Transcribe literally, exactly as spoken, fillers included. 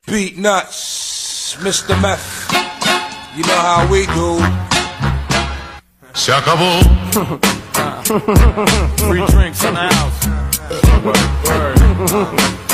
Beat nuts, Mister Meth. You know how we do. Se acabó. Free drinks in the house. Word, word.